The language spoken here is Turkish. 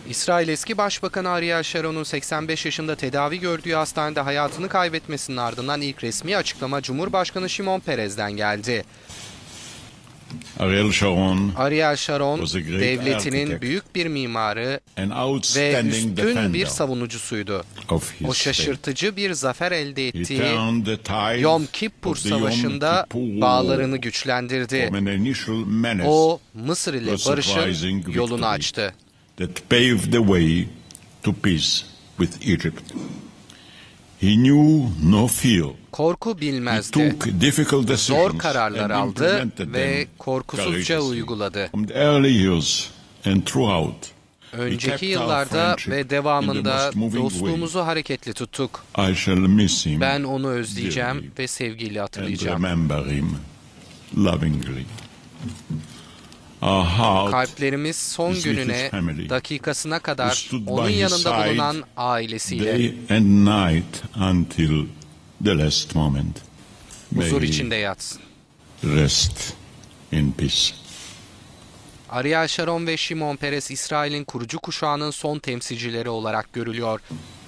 İsrail eski Başbakanı Ariel Sharon'un 85 yaşında tedavi gördüğü hastanede hayatını kaybetmesinin ardından ilk resmi açıklama Cumhurbaşkanı Şimon Peres'den geldi. Ariel Sharon, devletinin büyük bir mimarı ve üstün bir savunucusuydu. O şaşırtıcı bir zafer elde ettiği Yom Kippur Savaşı'nda bağlarını güçlendirdi. O, Mısır ile barışın yolunu açtı. That paved the way to peace with Egypt. He knew no fear. Korku bilmezdi. Zor kararlar aldı ve korkusuzca uyguladı. Önceki yıllarda ve devamında dostluğumuzu hareketli tuttuk. Ben onu özleyeceğim ve sevgiyle hatırlayacağım. Kalplerimiz son gününe, dakikasına kadar onun yanında bulunan ailesiyle huzur içinde yatsın. Ariel Sharon ve Şimon Peres, İsrail'in kurucu kuşağının son temsilcileri olarak görülüyor.